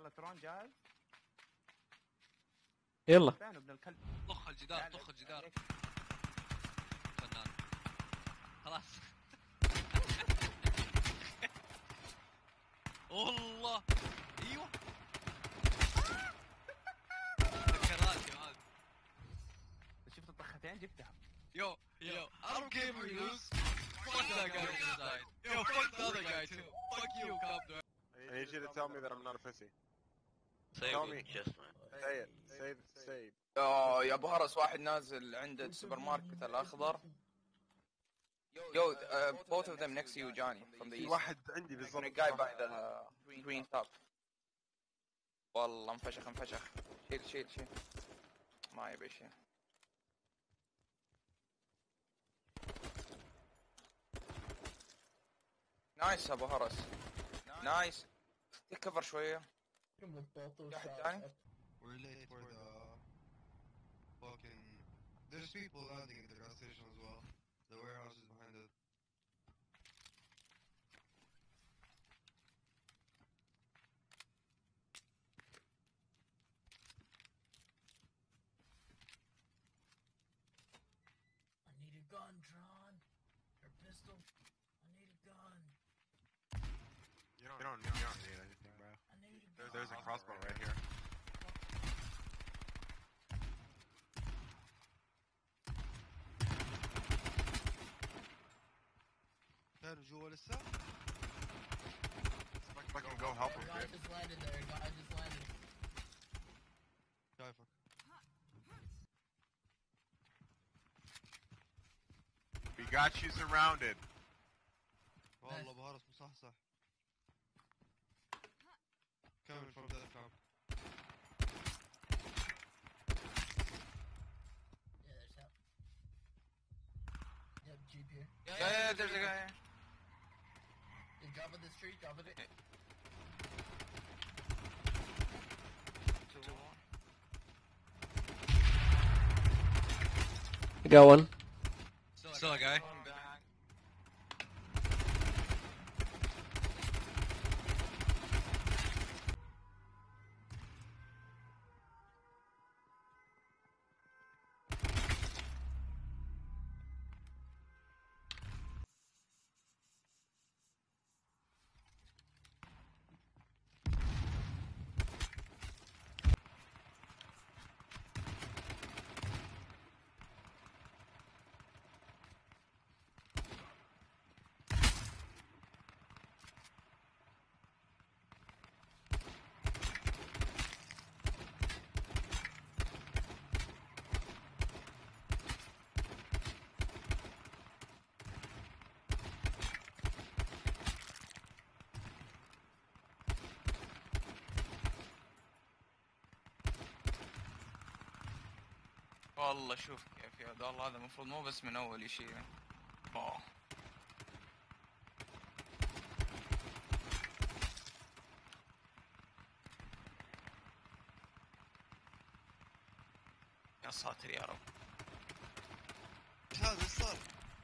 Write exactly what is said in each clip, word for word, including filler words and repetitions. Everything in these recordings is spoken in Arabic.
الترون جاهز؟ يلا فين ابن الكلب؟ طخ الجدار طخ الجدار. فنان. خلاص. والله ايوه. ذكرات يا ولد. شفت الطختين جبتها. Yo, yo, I don't care if we lose. Fuck that guy on the side. Yo, fuck the other guy too. Fuck you, Copter. I need you to tell me that I'm not a pussy. Say Tell it me. with chest, man. Say it. Say say it. اه يا ابو هرس واحد نازل عند السوبر ماركت الاخضر. Yo, uh, both of them next to you, Johnny, from the في east. واحد عندي And بالضبط. a guy by the green top. والله انفشخ انفشخ. شيل شيل شيل. ما يبي شيل. نايس ابو هرس. نايس. تكفر شوية. واحد ثاني. We're late for the fucking. There's people landing at the gas station as well. The warehouse is behind it. I need a gun, Tron. Or pistol. I need a gun. You don't, you don't, you don't need anything, bro. I need a gun. There's, there's a crossbow right here. كانوا جوا لسه؟ Fucking go help him, Guy dude. just landed there. Guy just landed. شايفك. We got you surrounded. والله ابو هرس مصحصح. Coming from that camp. Yeah, there's help. Yep, Jeep here. Yeah, yeah, there's a guy here. Yeah, drop at this tree. Drop at it. I got one. Still a guy. والله شوف كيف يا والله هذا المفروض مو بس من اول يشيل. اوه يا ساتر يا رب. ايش هذا ايش صار؟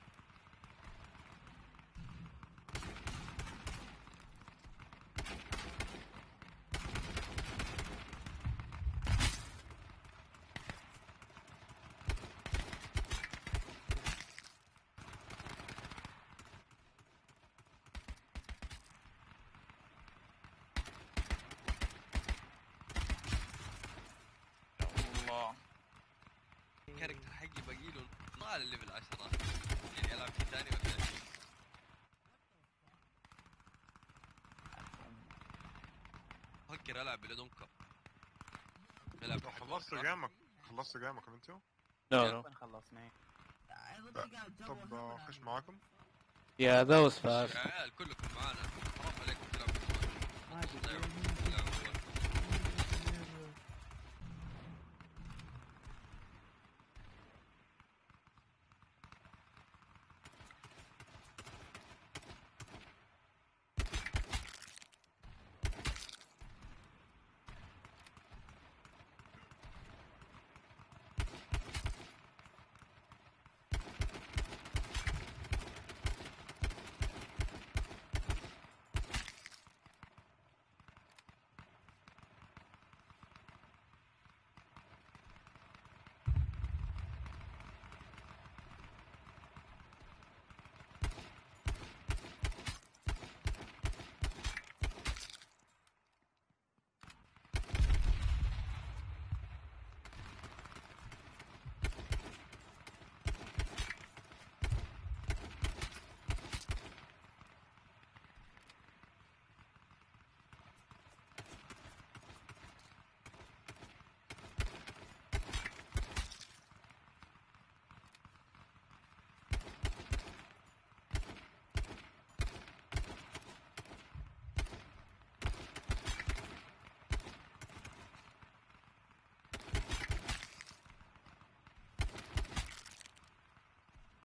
الله الكاركتر حقي باقي له طال الليفل عشرة. يعني العب شيء ثاني ولا ايش؟ فكر العب بلا دونكر. العب خلصتوا جيمك خلصتوا جيمكم انتوا؟ No, no. خلصنا. I look like I got double طب آه، helmet خش on. معاكم؟ Yeah, that was fast. يا عيال كلكم معانا. حرام عليكم تلعبوا. ما ادري